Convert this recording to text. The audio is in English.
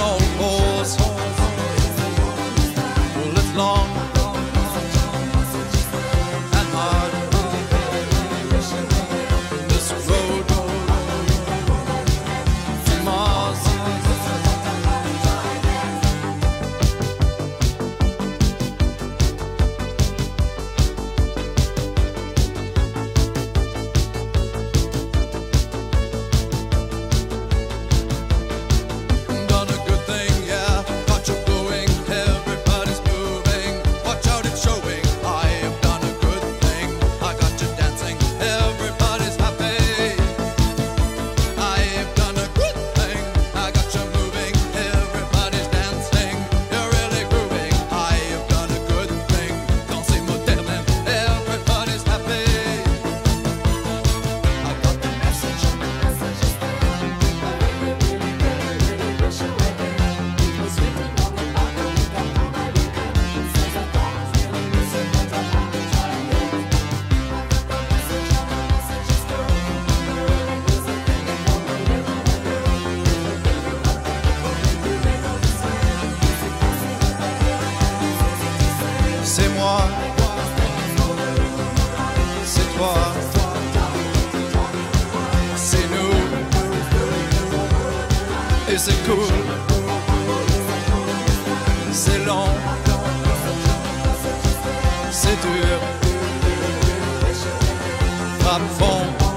all pause. Well, it's long and hard, this road to Mars. Done a good thing, yeah, got you going, everybody's moving, watch out it's showing. I have done a good thing, I got you dancing, everybody's happy. I have done a good thing, I got you moving, everybody's dancing, you're really grooving. I have done a good thing, dancing moderne, everybody's happy. I got the message, the message is there. C'est moi, c'est toi, c'est nous, et c'est cool, c'est long, c'est dur, frappe fond.